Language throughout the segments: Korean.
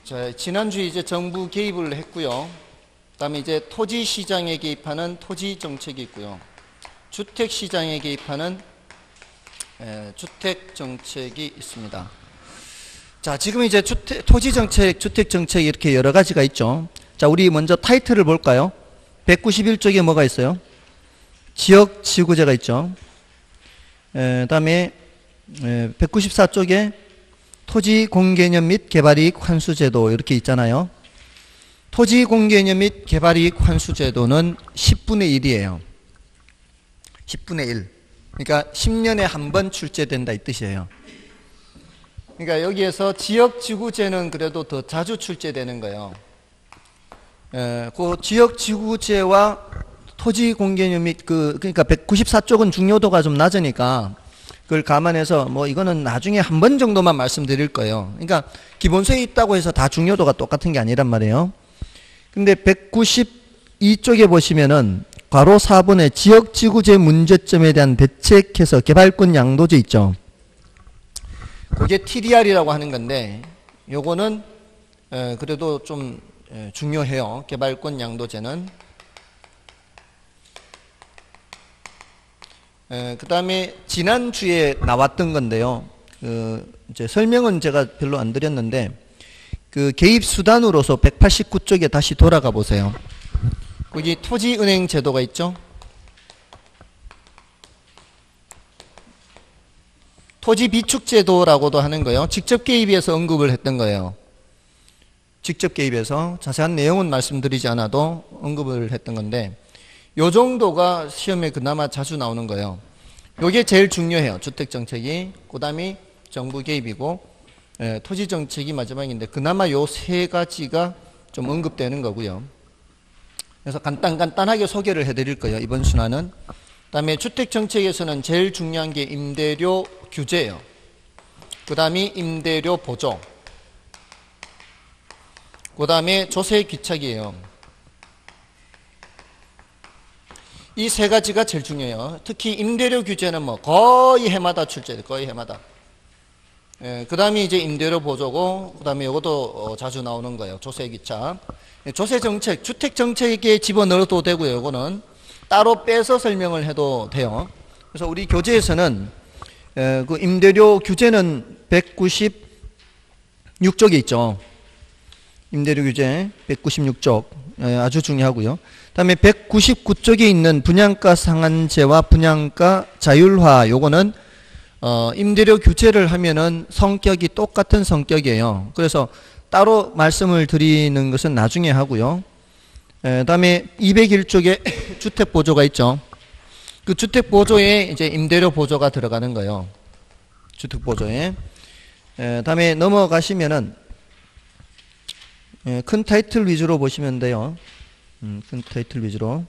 자, 지난주에 이제 정부 개입을 했고요. 그다음에 이제 토지 시장에 개입하는 토지 정책이 있고요. 주택 시장에 개입하는 주택 정책이 있습니다. 자, 지금 이제 토지 정책, 주택 정책 이렇게 여러 가지가 있죠. 자, 우리 먼저 타이틀을 볼까요? 191쪽에 뭐가 있어요? 지역 지구제가 있죠. 그다음에 194쪽에 토지 공개념 및 개발이익 환수제도 이렇게 있잖아요. 토지 공개념 및 개발이익 환수제도는 10분의 1이에요. 10분의 1. 그러니까 10년에 한 번 출제된다 이 뜻이에요. 그러니까 여기에서 지역지구제는 그래도 더 자주 출제되는 거예요. 그 지역지구제와 토지 공개념 및 그러니까 194쪽은 중요도가 좀 낮으니까 그걸 감안해서 뭐 이거는 나중에 한 번 정도만 말씀드릴 거예요. 그러니까 기본소에 있다고 해서 다 중요도가 똑같은 게 아니란 말이에요. 근데 192쪽에 보시면은 괄호 4번에 지역지구제 문제점에 대한 대책해서 개발권 양도제 있죠. 그게 TDR이라고 하는 건데 요거는 그래도 좀 중요해요. 개발권 양도제는. 그 다음에 지난주에 나왔던 건데요. 이제 설명은 제가 별로 안 드렸는데 그 개입수단으로서 189쪽에 다시 돌아가 보세요. 거기 토지은행 제도가 있죠. 토지비축제도라고도 하는 거예요. 직접 개입해서 언급을 했던 거예요. 직접 개입해서 자세한 내용은 말씀드리지 않아도 언급을 했던 건데 요 정도가 시험에 그나마 자주 나오는 거예요. 요게 제일 중요해요. 주택정책이. 그 다음이 정부 개입이고 토지정책이 마지막인데 그나마 요 세 가지가 좀 언급되는 거고요. 그래서 간단하게 소개를 해드릴 거예요. 이번 순화는. 그 다음에 주택정책에서는 제일 중요한 게 임대료 규제예요. 그 다음이 임대료 보조. 그 다음에 조세 귀착이에요. 이 세 가지가 제일 중요해요. 특히 임대료 규제는 뭐 거의 해마다 출제돼요. 거의 해마다. 그 다음에 이제 임대료 보조고, 그 다음에 이것도 자주 나오는 거예요. 조세 귀착. 조세 정책, 주택 정책에 집어넣어도 되고요. 이거는 따로 빼서 설명을 해도 돼요. 그래서 우리 교재에서는 그 임대료 규제는 196쪽에 있죠. 임대료 규제 196쪽 아주 중요하고요. 그다음에 199쪽에 있는 분양가 상한제와 분양가 자율화 요거는 임대료 규제를 하면은 성격이 똑같은 성격이에요. 그래서 따로 말씀을 드리는 것은 나중에 하고요. 그다음에 201쪽에 주택 보조가 있죠. 그 주택 보조에 이제 임대료 보조가 들어가는 거예요. 주택 보조에. 다음에 넘어가시면은 큰 타이틀 위주로 보시면 돼요. 큰 타이틀 위주로.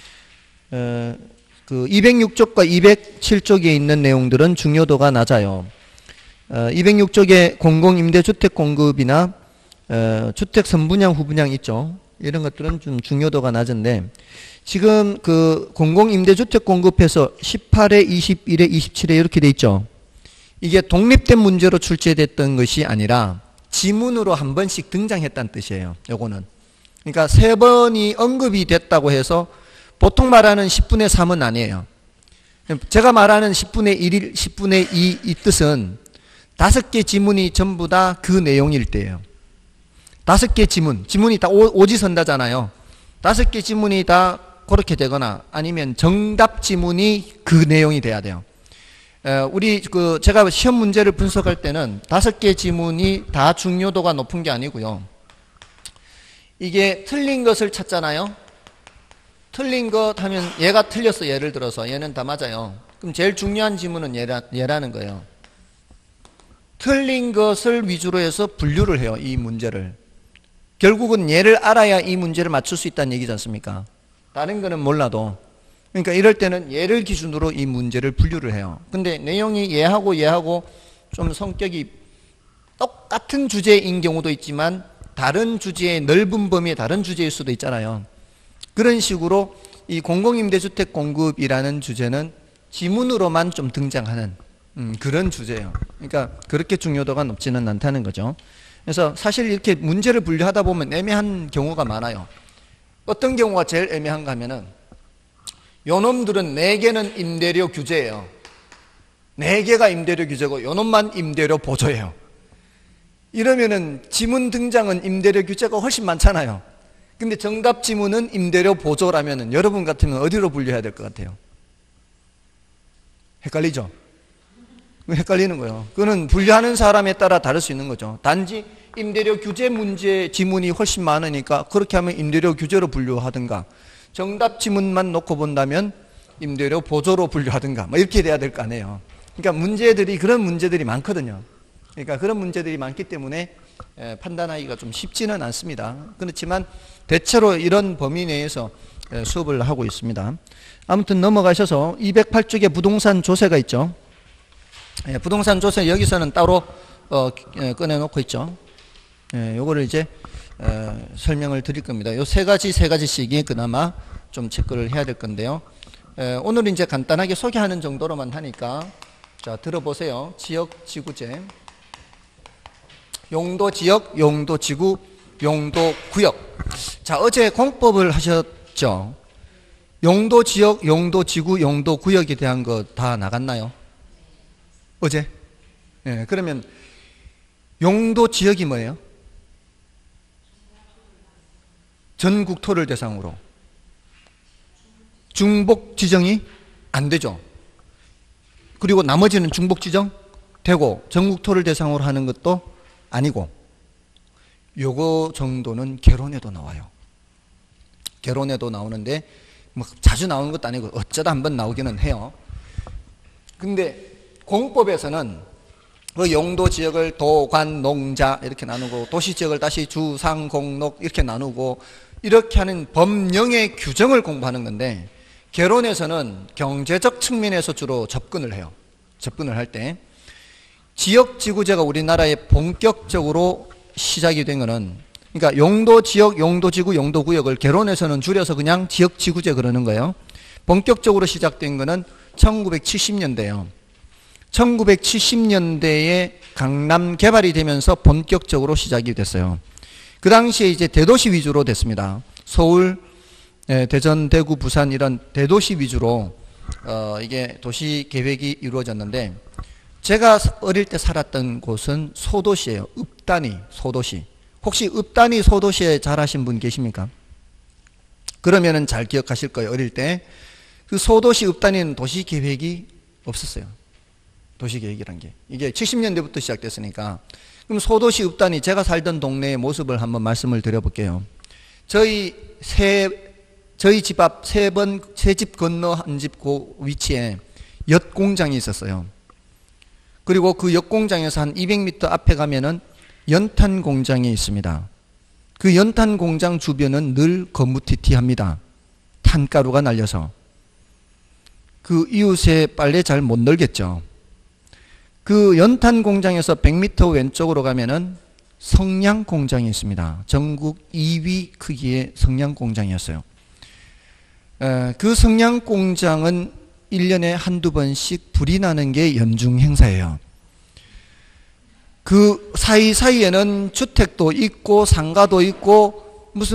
그 206쪽과 207쪽에 있는 내용들은 중요도가 낮아요. 206쪽에 공공임대주택 공급이나 주택 선분양 후분양 있죠. 이런 것들은 좀 중요도가 낮은데 지금 그 공공임대주택 공급해서 18회, 21회, 27회 이렇게 돼 있죠. 이게 독립된 문제로 출제됐던 것이 아니라 지문으로 한 번씩 등장했다는 뜻이에요. 요거는. 그러니까 세 번이 언급이 됐다고 해서 보통 말하는 10분의 3은 아니에요. 제가 말하는 10분의 1, 10분의 2 이 뜻은 5개 지문이 전부 다 그 내용일 때예요. 5개 지문이 다 오지선다잖아요. 5개 지문이 다 그렇게 되거나 아니면 정답 지문이 그 내용이 돼야 돼요. 우리 제가 시험 문제를 분석할 때는 5개 지문이 다 중요도가 높은 게 아니고요. 이게 틀린 것을 찾잖아요. 틀린 것 하면 얘가 틀렸어. 예를 들어서 얘는 다 맞아요. 그럼 제일 중요한 지문은 얘라는 거예요. 틀린 것을 위주로 해서 분류를 해요. 이 문제를. 결국은 얘를 알아야 이 문제를 맞출 수 있다는 얘기지 않습니까? 다른 거는 몰라도. 그러니까 이럴 때는 얘를 기준으로 이 문제를 분류를 해요. 근데 내용이 얘하고 좀 성격이 똑같은 주제인 경우도 있지만 다른 주제의 넓은 범위의 다른 주제일 수도 있잖아요. 그런 식으로 이 공공임대주택 공급이라는 주제는 지문으로만 좀 등장하는 그런 주제예요. 그러니까 그렇게 중요도가 높지는 않다는 거죠. 그래서 사실 이렇게 문제를 분류하다 보면 애매한 경우가 많아요. 어떤 경우가 제일 애매한가 하면은 요놈들은 4개는 임대료 규제예요. 4개가 임대료 규제고 요놈만 임대료 보조예요. 이러면은 지문 등장은 임대료 규제가 훨씬 많잖아요. 근데 정답 지문은 임대료 보조라면은 여러분 같으면 어디로 분류해야 될 것 같아요? 헷갈리죠? 헷갈리는 거예요. 그거는 분류하는 사람에 따라 다를 수 있는 거죠. 단지 임대료 규제 문제 지문이 훨씬 많으니까 그렇게 하면 임대료 규제로 분류하든가, 정답 지문만 놓고 본다면 임대료 보조로 분류하든가 뭐 이렇게 돼야 될 거 아니에요. 그러니까 그런 문제들이 많거든요. 그러니까 그런 문제들이 많기 때문에 판단하기가 좀 쉽지는 않습니다. 그렇지만 대체로 이런 범위 내에서 수업을 하고 있습니다. 아무튼 넘어가셔서 208쪽에 부동산 조세가 있죠. 부동산 조세 여기서는 따로 꺼내놓고 있죠. 요거를 이제 설명을 드릴 겁니다. 요 세 가지씩이 그나마 좀 체크를 해야 될 건데요. 오늘은 이제 간단하게 소개하는 정도로만 하니까 자, 들어보세요. 지역지구제, 용도지역, 용도지구, 용도구역. 자, 어제 공법을 하셨죠? 용도지역, 용도지구, 용도구역에 대한 거 다 나갔나요? 어제? 그러면 용도지역이 뭐예요? 전국토를 대상으로. 중복 지정이 안 되죠. 그리고 나머지는 중복 지정 되고 전국토를 대상으로 하는 것도 아니고, 요거 정도는 개론에도 나와요. 개론에도 나오는데 뭐 자주 나오는 것도 아니고 어쩌다 한번 나오기는 해요. 근데 공법에서는 그 용도 지역을 도, 관, 농자 이렇게 나누고, 도시 지역을 다시 주, 상, 공, 녹 이렇게 나누고, 이렇게 하는 법령의 규정을 공부하는 건데, 개론에서는 경제적 측면에서 주로 접근을 해요. 접근을 할 때 지역지구제가 우리나라에 본격적으로 시작이 된 거는, 그러니까 용도지역, 용도지구, 용도구역을 개론에서는 줄여서 그냥 지역지구제 그러는 거예요. 본격적으로 시작된 거는 1970년대예요. 1970년대에 강남 개발이 되면서 본격적으로 시작이 됐어요. 그 당시에 이제 대도시 위주로 됐습니다. 서울, 대전, 대구, 부산 이런 대도시 위주로 이게 도시 계획이 이루어졌는데, 제가 어릴 때 살았던 곳은 소도시예요. 읍단위 소도시. 혹시 읍단위 소도시에 잘하신 분 계십니까? 그러면은 잘 기억하실 거예요. 어릴 때 그 소도시 읍단위는 도시 계획이 없었어요. 도시 계획이란 게 이게 70년대부터 시작됐으니까. 그럼 소도시 읍단위, 제가 살던 동네의 모습을 한번 말씀을 드려볼게요. 저희 집 앞 세 집 건너 한 집 그 위치에 엿 공장이 있었어요. 그리고 그 엿 공장에서 한 200m 앞에 가면은 연탄 공장이 있습니다. 그 연탄 공장 주변은 늘 거무튀튀합니다. 탄가루가 날려서. 그 이웃의 빨래 잘 못 널겠죠. 그 연탄 공장에서 100m 왼쪽으로 가면은 성냥 공장이 있습니다. 전국 2위 크기의 성냥 공장이었어요. 그 성냥 공장은 1년에 한두 번씩 불이 나는 게 연중 행사예요. 그 사이사이에는 주택도 있고 상가도 있고 무슨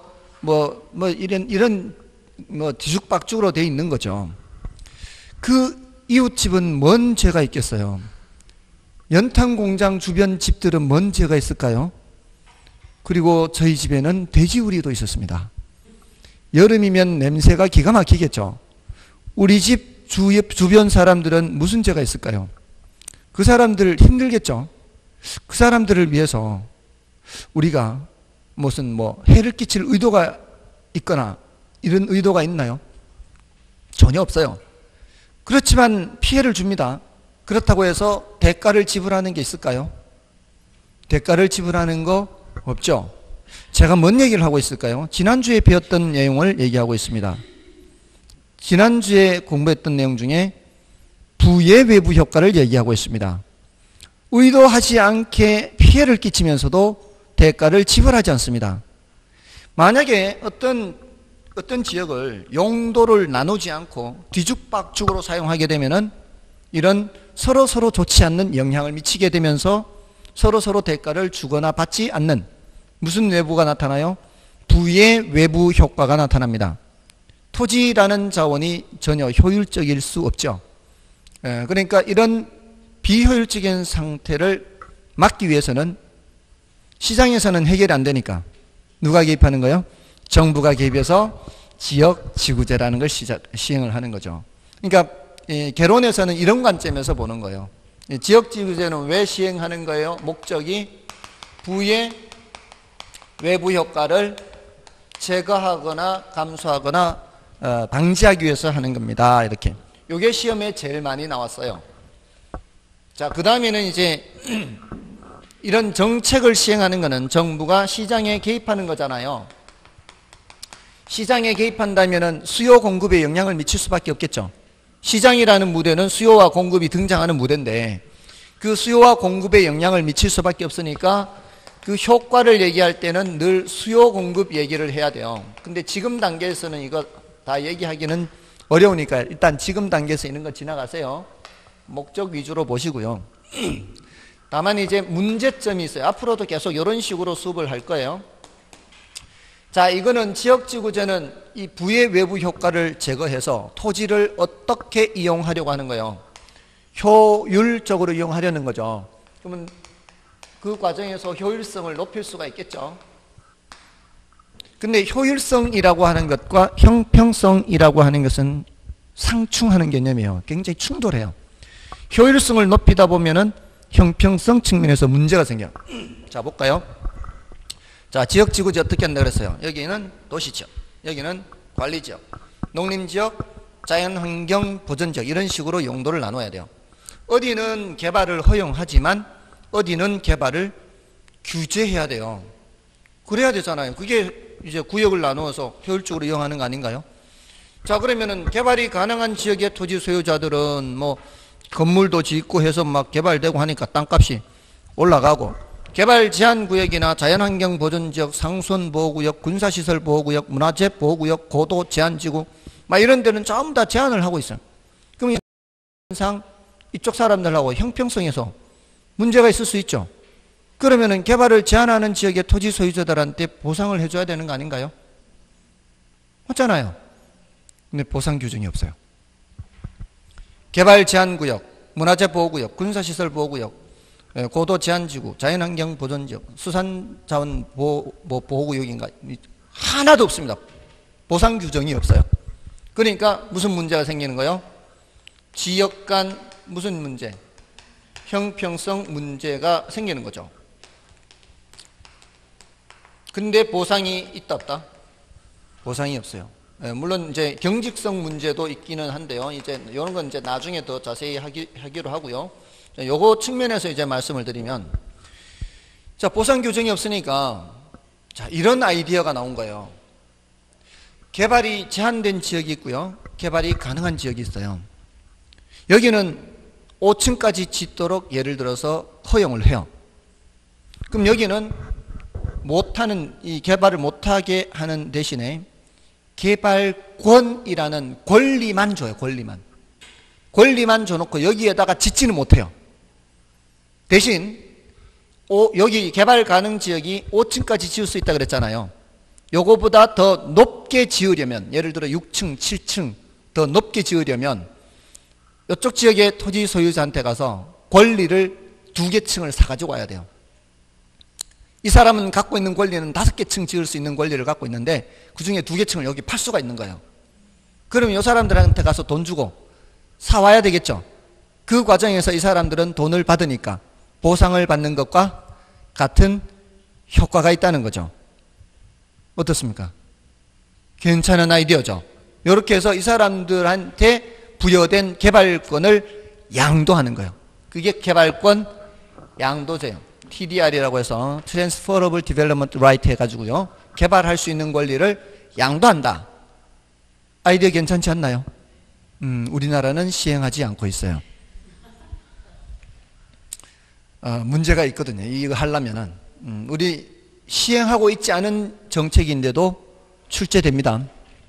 이런 뒤죽박죽으로 돼 있는 거죠. 그 이웃집은 뭔 죄가 있겠어요? 연탄 공장 주변 집들은 뭔 죄가 있을까요? 그리고 저희 집에는 돼지우리도 있었습니다. 여름이면 냄새가 기가 막히겠죠. 우리 집 주변 사람들은 무슨 죄가 있을까요? 그 사람들 힘들겠죠. 그 사람들을 위해서 우리가 무슨 해를 끼칠 의도가 있거나 이런 의도가 있나요? 전혀 없어요. 그렇지만 피해를 줍니다. 그렇다고 해서 대가를 지불하는 게 있을까요? 대가를 지불하는 거 없죠. 제가 뭔 얘기를 하고 있을까요? 지난주에 배웠던 내용을 얘기하고 있습니다. 지난주에 공부했던 내용 중에 부의 외부 효과를 얘기하고 있습니다. 의도하지 않게 피해를 끼치면서도 대가를 지불하지 않습니다. 만약에 어떤 지역을 용도를 나누지 않고 뒤죽박죽으로 사용하게 되면은 이런 서로 좋지 않는 영향을 미치게 되면서 서로 대가를 주거나 받지 않는 무슨 외부가 나타나요? 부의 외부 효과가 나타납니다. 토지라는 자원이 전혀 효율적일 수 없죠. 그러니까 이런 비효율적인 상태를 막기 위해서는 시장에서는 해결이 안 되니까 누가 개입하는 거예요? 정부가 개입해서 지역지구제라는 걸 시행을 하는 거죠. 그러니까 개론에서는 이런 관점에서 보는 거예요. 지역지구제는 왜 시행하는 거예요? 목적이 부의 외부 효과를 제거하거나 감소하거나 방지하기 위해서 하는 겁니다. 이렇게. 이게 시험에 제일 많이 나왔어요. 자, 그 다음에는 이제 이런 정책을 시행하는 것은 정부가 시장에 개입하는 거잖아요. 시장에 개입한다면은 수요 공급에 영향을 미칠 수밖에 없겠죠. 시장이라는 무대는 수요와 공급이 등장하는 무대인데 그 수요와 공급에 영향을 미칠 수밖에 없으니까 그 효과를 얘기할 때는 늘 수요 공급 얘기를 해야 돼요. 근데 지금 단계에서는 이거 다 얘기하기는 어려우니까 일단 지금 단계에서 있는 거 지나가세요. 목적 위주로 보시고요. 다만 이제 문제점이 있어요. 앞으로도 계속 이런 식으로 수업을 할 거예요. 자, 이거는 지역지구제는 이 부의 외부 효과를 제거해서 토지를 어떻게 이용하려고 하는 거예요? 효율적으로 이용하려는 거죠. 그러면 그 과정에서 효율성을 높일 수가 있겠죠. 근데 효율성이라고 하는 것과 형평성이라고 하는 것은 상충하는 개념이에요. 굉장히 충돌해요. 효율성을 높이다 보면은 형평성 측면에서 문제가 생겨요. 자, 볼까요? 자, 지역지구제 어떻게 한다 그랬어요? 여기는 도시지역, 여기는 관리지역, 농림지역, 자연환경 보전지역 이런 식으로 용도를 나눠야 돼요. 어디는 개발을 허용하지만 어디는 개발을 규제해야 돼요. 그래야 되잖아요. 그게 이제 구역을 나누어서 효율적으로 이용하는 거 아닌가요? 자, 그러면은 개발이 가능한 지역의 토지 소유자들은 뭐 건물도 짓고 해서 막 개발되고 하니까 땅값이 올라가고, 개발 제한 구역이나 자연환경 보전지역, 상수원보호구역, 군사시설보호구역, 문화재보호구역, 고도 제한지구 막 이런 데는 전부 다 제한을 하고 있어요. 그럼 상 이쪽 사람들하고 형평성에서 문제가 있을 수 있죠. 그러면은 개발을 제한하는 지역의 토지 소유자들한테 보상을 해줘야 되는 거 아닌가요? 맞잖아요. 근데 보상 규정이 없어요. 개발 제한구역, 문화재보호구역, 군사시설보호구역, 고도 제한지구, 자연환경 보전지역, 수산자원 보호구역인가 하나도 없습니다. 보상 규정이 없어요. 그러니까 무슨 문제가 생기는 거예요? 지역 간 무슨 문제? 형평성 문제가 생기는 거죠. 근데 보상이 있다 없다? 보상이 없어요. 물론 이제 경직성 문제도 있기는 한데요. 이제 이런 건 이제 나중에 더 자세히 하기로 하고요. 요거 측면에서 이제 말씀을 드리면, 자, 보상 규정이 없으니까 자, 이런 아이디어가 나온 거예요. 개발이 제한된 지역이 있고요. 개발이 가능한 지역이 있어요. 여기는 5층까지 짓도록 예를 들어서 허용을 해요. 그럼 여기는 못하는, 이 개발을 못하게 하는 대신에 개발권이라는 권리만 줘요. 권리만 줘놓고 여기에다가 짓지는 못해요. 대신 여기 개발 가능 지역이 5층까지 지을 수 있다 그랬잖아요. 요거보다 더 높게 지으려면, 예를 들어 6층, 7층 더 높게 지으려면 이쪽 지역의 토지 소유자한테 가서 권리를 2개 층을 사가지고 와야 돼요. 이 사람은 갖고 있는 권리는 5개 층 지을 수 있는 권리를 갖고 있는데 그 중에 2개 층을 여기 팔 수가 있는 거예요. 그럼 이 사람들한테 가서 돈 주고 사와야 되겠죠. 그 과정에서 이 사람들은 돈을 받으니까 보상을 받는 것과 같은 효과가 있다는 거죠. 어떻습니까? 괜찮은 아이디어죠. 이렇게 해서 이 사람들한테 부여된 개발권을 양도하는 거예요. 그게 개발권 양도제요. TDR이라고 해서 Transferable Development Right 해가지고요. 개발할 수 있는 권리를 양도한다. 아이디어 괜찮지 않나요? 우리나라는 시행하지 않고 있어요. 문제가 있거든요. 이거 하려면은 우리 시행하고 있지 않은 정책인데도 출제됩니다.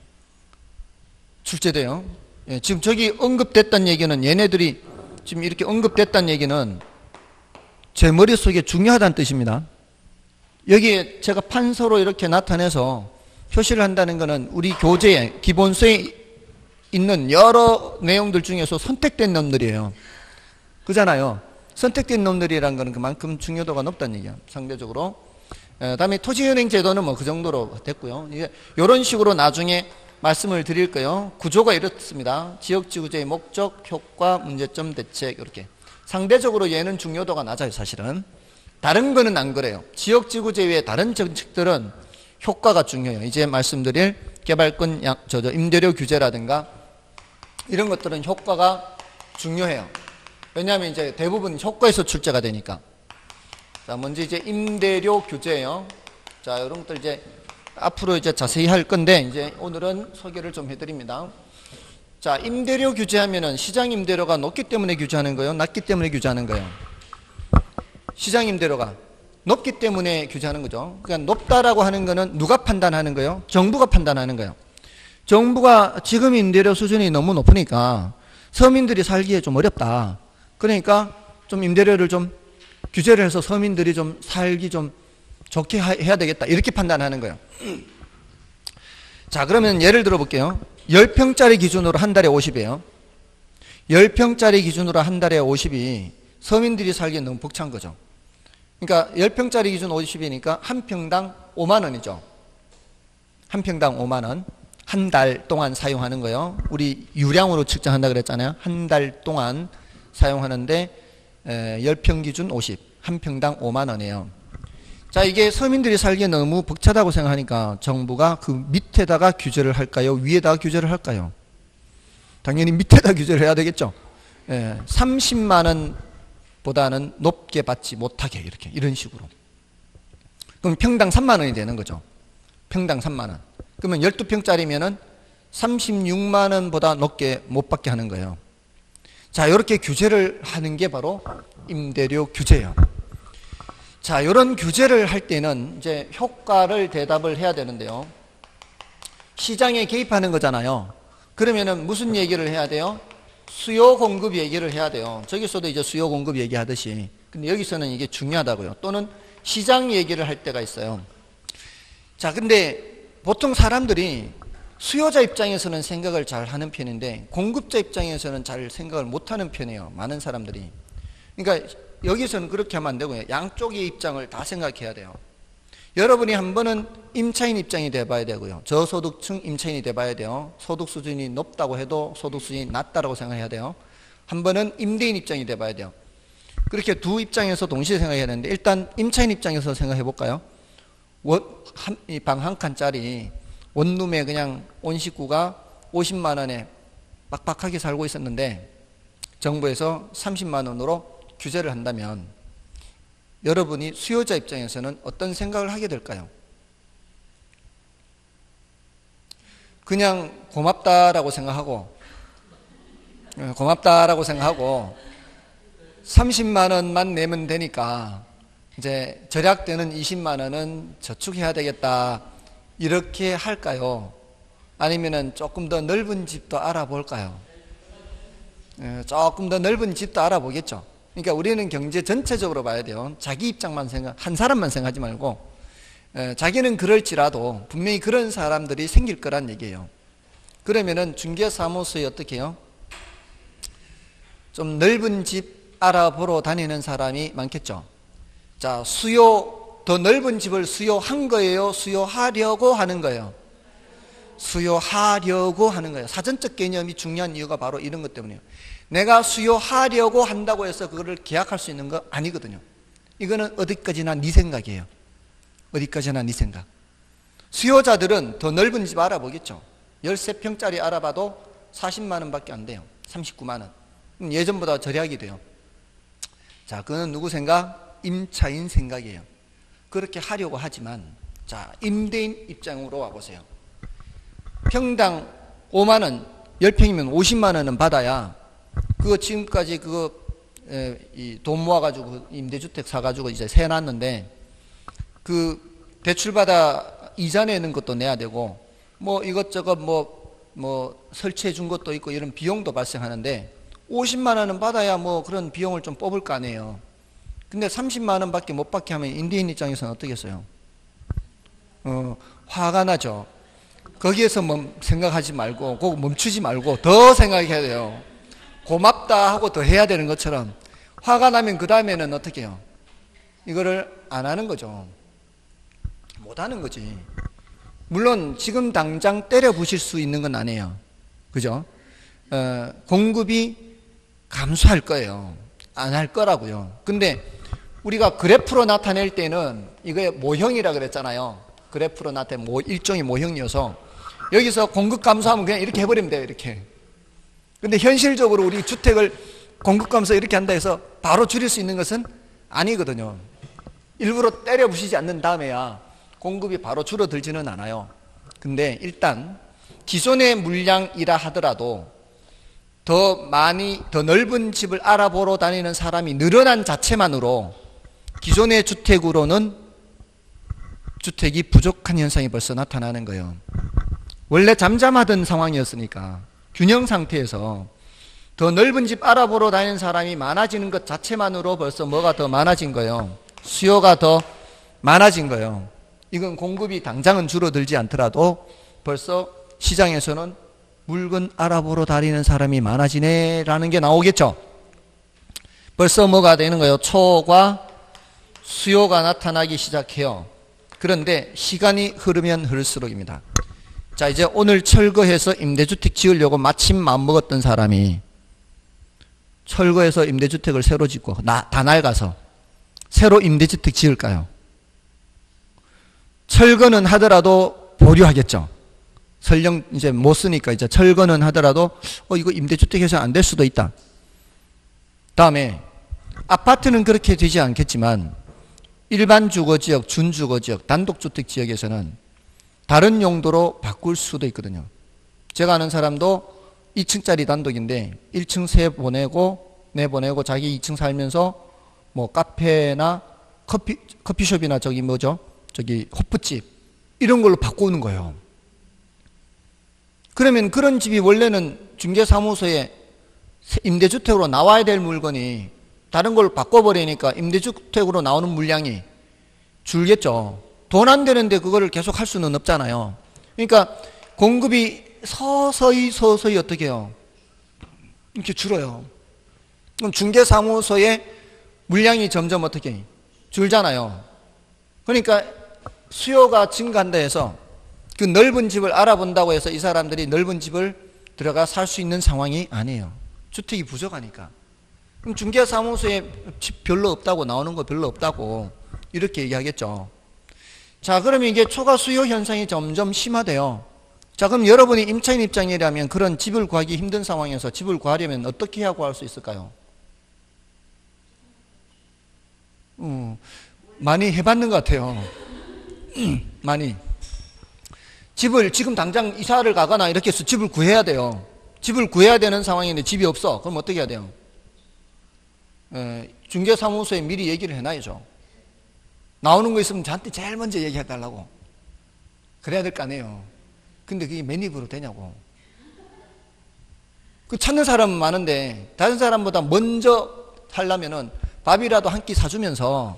출제돼요. 예, 지금 저기 언급됐다는 얘기는, 얘네들이 지금 이렇게 언급됐다는 얘기는 제 머릿속에 중요하다는 뜻입니다. 여기에 제가 판서로 이렇게 나타내서 표시를 한다는 것은 우리 교재에 기본서에 있는 여러 내용들 중에서 선택된 놈들이에요. 그잖아요. 선택된 놈들이라는 것은 그만큼 중요도가 높다는 얘기야, 상대적으로. 다음에 토지은행 제도는 뭐 그 정도로 됐고요. 이런 식으로 나중에 말씀을 드릴 거예요. 구조가 이렇습니다. 지역지구제의 목적, 효과, 문제점, 대책, 이렇게. 상대적으로 얘는 중요도가 낮아요, 사실은. 다른 거는 안 그래요. 지역지구제 외에 다른 정책들은 효과가 중요해요. 이제 말씀드릴 개발권 임대료 규제라든가 이런 것들은 효과가 중요해요. 왜냐하면 이제 대부분 효과에서 출제가 되니까. 자, 먼저 이제 임대료 규제예요. 자, 이런 것들 이제 앞으로 이제 자세히 할 건데 이제 오늘은 소개를 좀 해드립니다. 자, 임대료 규제하면은 시장 임대료가 높기 때문에 규제하는 거예요, 낮기 때문에 규제하는 거예요? 시장 임대료가 높기 때문에 규제하는 거죠. 그러니까 높다라고 하는 거는 누가 판단하는 거예요? 정부가 판단하는 거예요. 정부가 지금 임대료 수준이 너무 높으니까 서민들이 살기에 좀 어렵다. 그러니까 좀 임대료를 좀 규제를 해서 서민들이 좀 살기 좀 좋게 해야 되겠다. 이렇게 판단하는 거예요. 자, 그러면 예를 들어 볼게요. 10평짜리 기준으로 한 달에 50이에요. 10평짜리 기준으로 한 달에 50이 서민들이 살기엔 너무 벅찬 거죠. 그러니까 10평짜리 기준 50이니까 한 평당 5만 원이죠. 한 평당 5만 원. 한 달 동안 사용하는 거예요. 우리 유량으로 측정한다 그랬잖아요. 한 달 동안 사용하는데 10평 기준 50. 한 평당 5만 원이에요. 자, 이게 서민들이 살기에 너무 벅차다고 생각하니까 정부가 그 밑에다가 규제를 할까요? 위에다가 규제를 할까요? 당연히 밑에다 규제를 해야 되겠죠. 30만 원보다는 높게 받지 못하게 이런 식으로. 그럼 평당 3만 원이 되는 거죠. 평당 3만 원. 그러면 12평짜리면은 36만 원보다 높게 못 받게 하는 거예요. 자, 이렇게 규제를 하는 게 바로 임대료 규제예요. 자, 이런 규제를 할 때는 이제 효과를 대답을 해야 되는데요. 시장에 개입하는 거잖아요. 그러면은 무슨 얘기를 해야 돼요? 수요 공급 얘기를 해야 돼요. 저기서도 이제 수요 공급 얘기하듯이. 근데 여기서는 이게 중요하다고요. 또는 시장 얘기를 할 때가 있어요. 자, 근데 보통 사람들이 수요자 입장에서는 생각을 잘 하는 편인데 공급자 입장에서는 잘 생각을 못 하는 편이에요. 많은 사람들이. 그러니까 여기서는 그렇게 하면 안 되고요. 양쪽의 입장을 다 생각해야 돼요. 여러분이 한 번은 임차인 입장이 돼봐야 되고요. 저소득층 임차인이 돼봐야 돼요. 소득 수준이 높다고 해도 소득 수준이 낮다고 생각해야 돼요. 한 번은 임대인 입장이 돼봐야 돼요. 그렇게 두 입장에서 동시에 생각해야 되는데 일단 임차인 입장에서 생각해 볼까요? 방 한 칸짜리 원룸에 그냥 온 식구가 50만 원에 빡빡하게 살고 있었는데 정부에서 30만 원으로 규제를 한다면 여러분이 수요자 입장에서는 어떤 생각을 하게 될까요? 그냥 고맙다라고 생각하고 30만 원만 내면 되니까 이제 절약되는 20만 원은 저축해야 되겠다 이렇게 할까요? 아니면은 조금 더 넓은 집도 알아볼까요? 조금 더 넓은 집도 알아보겠죠. 그러니까 우리는 경제 전체적으로 봐야 돼요. 자기 입장만 한 사람만 생각하지 말고 자기는 그럴지라도 분명히 그런 사람들이 생길 거란 얘기예요. 그러면은 중개사무소에 어떻게 해요? 좀 넓은 집 알아보러 다니는 사람이 많겠죠. 자, 더 넓은 집을 수요한 거예요? 수요하려고 하는 거예요? 수요하려고 하는 거예요. 사전적 개념이 중요한 이유가 바로 이런 것 때문이에요. 내가 수요하려고 한다고 해서 그거를 계약할 수 있는 거 아니거든요. 이거는 어디까지나 네 생각이에요. 어디까지나 네 생각. 수요자들은 더 넓은 집 알아보겠죠. 13평짜리 알아봐도 40만 원밖에 안 돼요. 39만 원. 예전보다 절약이 돼요. 자, 그건 누구 생각? 임차인 생각이에요. 그렇게 하려고 하지만 자, 임대인 입장으로 와보세요. 평당 5만 원, 10평이면 50만 원은 받아야 그거 지금까지 돈 모아가지고 임대주택 사가지고 이제 세놨는데 그 대출받아 이자 내는 것도 내야 되고 뭐 이것저것 뭐 설치해 준 것도 있고 이런 비용도 발생하는데 50만 원은 받아야 뭐 그런 비용을 좀 뽑을 거 아니에요. 근데 30만 원밖에 못 받게 하면 임대인 입장에서는 어떻겠어요? 화가 나죠. 거기에서 생각하지 말고, 꼭 멈추지 말고 더 생각해야 돼요. 고맙다 하고 더 해야 되는 것처럼 화가 나면 그 다음에는 어떻게 해요? 이거를 안 하는 거죠. 못 하는 거지. 물론 지금 당장 때려 부실 수 있는 건 아니에요. 그죠? 공급이 감소할 거예요. 안 할 거라고요. 근데 우리가 그래프로 나타낼 때는 이게 모형이라 그랬잖아요. 그래프로 나타낸 일종의 모형이어서 여기서 공급 감소하면 그냥 이렇게 해버리면 돼요. 이렇게. 근데 현실적으로 우리 주택을 공급 감소 이렇게 한다 해서 바로 줄일 수 있는 것은 아니거든요. 일부러 때려 부시지 않는 다음에야 공급이 바로 줄어들지는 않아요. 근데 일단 기존의 물량이라 하더라도 더 넓은 집을 알아보러 다니는 사람이 늘어난 자체만으로 기존의 주택으로는 주택이 부족한 현상이 벌써 나타나는 거예요. 원래 잠잠하던 상황이었으니까 균형 상태에서 더 넓은 집 알아보러 다니는 사람이 많아지는 것 자체만으로 벌써 뭐가 더 많아진 거예요. 수요가 더 많아진 거예요. 이건 공급이 당장은 줄어들지 않더라도 벌써 시장에서는 물건 알아보러 다니는 사람이 많아지네라는 게 나오겠죠. 벌써 뭐가 되는 거예요? 초과 수요가 나타나기 시작해요. 그런데 시간이 흐르면 흐를수록입니다. 자, 이제 오늘 철거해서 임대주택 지으려고 마침 마음먹었던 사람이 철거해서 임대주택을 새로 짓고 다 낡아서 새로 임대주택 지을까요? 철거는 하더라도 보류하겠죠. 설령 이제 못 쓰니까 이제 철거는 하더라도 이거 임대주택 해서 안 될 수도 있다. 다음에 아파트는 그렇게 되지 않겠지만 일반 주거지역, 준주거지역, 단독주택 지역에서는 다른 용도로 바꿀 수도 있거든요. 제가 아는 사람도 2층짜리 단독인데 1층 내보내고 자기 2층 살면서 뭐 카페나 커피숍이나 호프집 이런 걸로 바꾸는 거예요. 그러면 그런 집이 원래는 중개사무소에 임대주택으로 나와야 될 물건이 다른 걸로 바꿔버리니까 임대주택으로 나오는 물량이 줄겠죠. 돈 안 되는데 그거를 계속 할 수는 없잖아요. 그러니까 공급이 서서히 어떻게 해요? 이렇게 줄어요. 그럼 중개사무소에 물량이 점점 어떻게 줄잖아요. 그러니까 수요가 증가한다 해서 그 넓은 집을 알아본다고 해서 이 사람들이 넓은 집을 들어가 살 수 있는 상황이 아니에요. 주택이 부족하니까. 그럼 중개사무소에 집 별로 없다고, 나오는 거 별로 없다고 이렇게 얘기하겠죠. 자, 그러면 이게 초과 수요 현상이 점점 심화돼요. 자, 그럼 여러분이 임차인 입장이라면 그런 집을 구하기 힘든 상황에서 집을 구하려면 어떻게 해야 구할 수 있을까요? 많이 해봤는 것 같아요. 많이. 집을 지금 당장 이사를 가거나 이렇게 해서 집을 구해야 돼요. 집을 구해야 되는 상황인데 집이 없어. 그럼 어떻게 해야 돼요? 중개사무소에 미리 얘기를 해놔야죠. 나오는 거 있으면 저한테 제일 먼저 얘기해달라고. 그래야 될 거 아니에요. 근데 그게 맨입으로 되냐고. 그 찾는 사람은 많은데 다른 사람보다 먼저 하려면은 밥이라도 한 끼 사주면서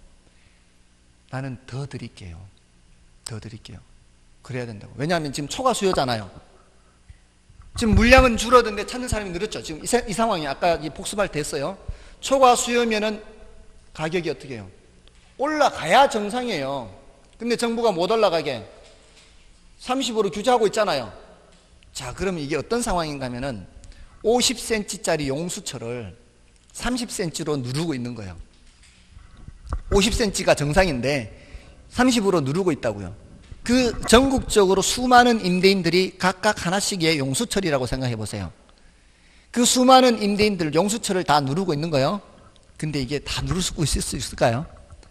나는 더 드릴게요. 더 드릴게요. 그래야 된다고. 왜냐하면 지금 초과 수요잖아요. 지금 물량은 줄어드는데 찾는 사람이 늘었죠. 지금 이 상황이 아까 복습할 때 했어요. 초과 수요면은 가격이 어떻게 해요? 올라가야 정상이에요. 근데 정부가 못 올라가게 30으로 규제하고 있잖아요. 자, 그러면 이게 어떤 상황인가 하면은 50cm짜리 용수철을 30cm로 누르고 있는 거예요. 50cm가 정상인데 30으로 누르고 있다고요. 그 전국적으로 수많은 임대인들이 각각 하나씩의 용수철이라고 생각해 보세요. 그 수많은 임대인들 용수철을 다 누르고 있는 거예요. 근데 이게 다 누를 수 있을까요?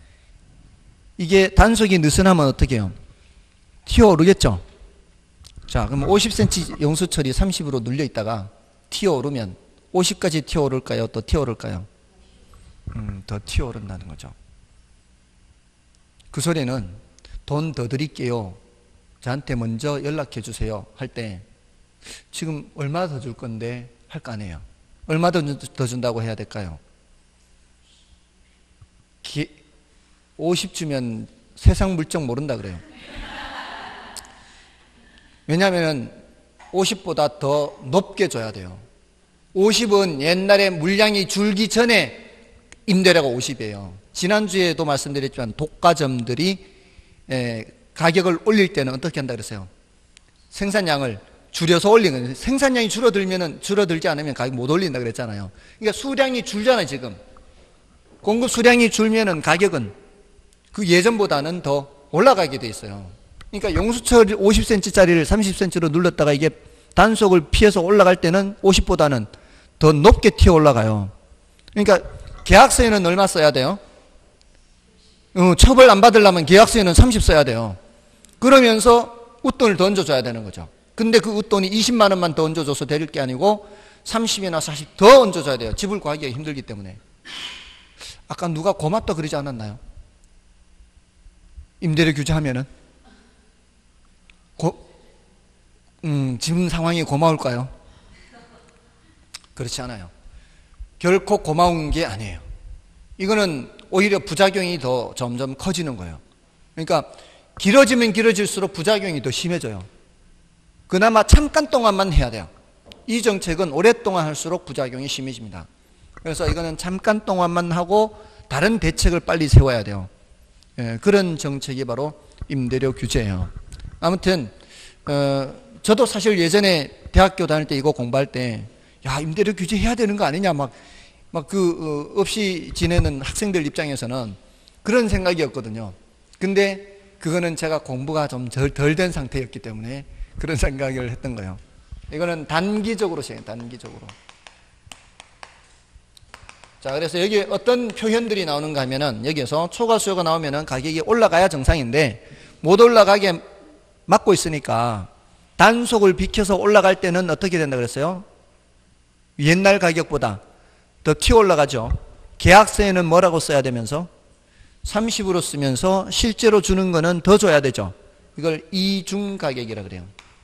이게 단속이 느슨하면 어떻게 해요? 튀어오르겠죠? 자, 그럼 50cm 용수철이 30으로 눌려 있다가 튀어오르면 50까지 튀어오를까요? 또 튀어오를까요? 더 튀어오른다는 거죠. 그 소리는 돈 더 드릴게요. 저한테 먼저 연락해 주세요. 할 때 지금 얼마 더 줄 건데 할 거 아니에요. 얼마 더 준다고 해야 될까요? 50 주면 세상 물정 모른다 그래요. 왜냐하면 50보다 더 높게 줘야 돼요. 50은 옛날에 물량이 줄기 전에 임대료가 50이에요. 지난주에도 말씀드렸지만 독과점들이 가격을 올릴 때는 어떻게 한다 그랬어요? 생산량을 줄여서 올리는 거예요. 생산량이 줄어들지 않으면 가격 못 올린다 그랬잖아요. 그러니까 수량이 줄잖아요. 지금 공급 수량이 줄면은 가격은 그 예전보다는 더 올라가게 돼 있어요. 그러니까 용수철 50cm짜리를 30cm로 눌렀다가 이게 단속을 피해서 올라갈 때는 50보다는 더 높게 튀어 올라가요. 그러니까 계약서에는 얼마 써야 돼요? 처벌 안 받으려면 계약서에는 30 써야 돼요. 그러면서 웃돈을 더 얹어줘야 되는 거죠. 근데 그 웃돈이 20만 원만 더 얹어줘서 될 게 아니고 30이나 40 더 얹어줘야 돼요. 집을 구하기가 힘들기 때문에. 아까 누가 고맙다 그러지 않았나요? 임대료 규제하면은 지금 상황이 고마울까요? 그렇지 않아요. 결코 고마운 게 아니에요. 이거는 오히려 부작용이 더 점점 커지는 거예요. 그러니까 길어지면 길어질수록 부작용이 더 심해져요. 그나마 잠깐 동안만 해야 돼요. 이 정책은 오랫동안 할수록 부작용이 심해집니다. 그래서 이거는 잠깐 동안만 하고 다른 대책을 빨리 세워야 돼요. 그런 정책이 바로 임대료 규제예요. 아무튼 저도 사실 예전에 대학교 다닐 때 이거 공부할 때 야, 임대료 규제해야 되는 거 아니냐 없이 지내는 학생들 입장에서는 그런 생각이었거든요. 근데 그거는 제가 공부가 좀 덜 된 상태였기 때문에 그런 생각을 했던 거예요. 이거는 단기적으로 시행해요. 단기적으로. 자, 그래서 여기 어떤 표현들이 나오는가 하면은 여기에서 초과 수요가 나오면은 가격이 올라가야 정상인데 못 올라가게 막고 있으니까 단속을 비켜서 올라갈 때는 어떻게 된다 그랬어요? 옛날 가격보다 더 튀어 올라가죠. 계약서에는 뭐라고 써야 되면서 30으로 쓰면서 실제로 주는 거는 더 줘야 되죠. 이걸 이중 가격이라 그래요.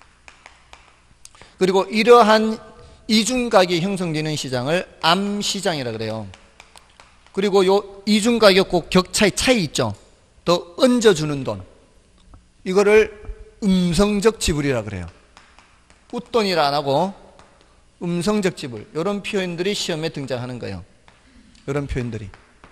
그리고 이러한 이중 가격이 형성되는 시장을 암시장이라 그래요. 그리고 요 이중 가격과 격차의 차이 있죠. 더 얹어주는 돈. 이거를 음성적 지불이라 그래요. 웃돈이라 안 하고 음성적 지불. 이런 표현들이 시험에 등장하는 거예요. 이런 표현들이.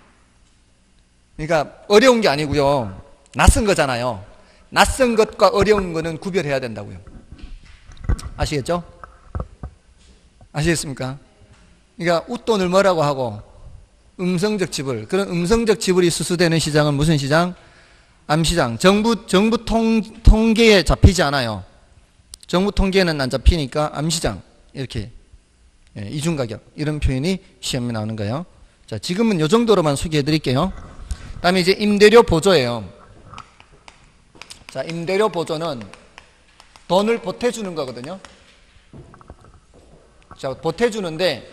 그러니까 어려운 게 아니고요. 낯선 거잖아요. 낯선 것과 어려운 거는 구별해야 된다고요. 아시겠죠? 아시겠습니까? 그러니까 웃돈을 뭐라고 하고 음성적 지불. 그런 음성적 지불이 수수되는 시장은 무슨 시장? 암시장. 정부 통계에 잡히지 않아요. 정부 통계에는 안 잡히니까 암시장. 이렇게 이중가격 이런 표현이 시험에 나오는 거예요. 자, 지금은 이 정도로만 소개해 드릴게요. 다음에 이제 임대료 보조예요. 자, 임대료 보조는 돈을 보태주는 거거든요. 자, 보태주는데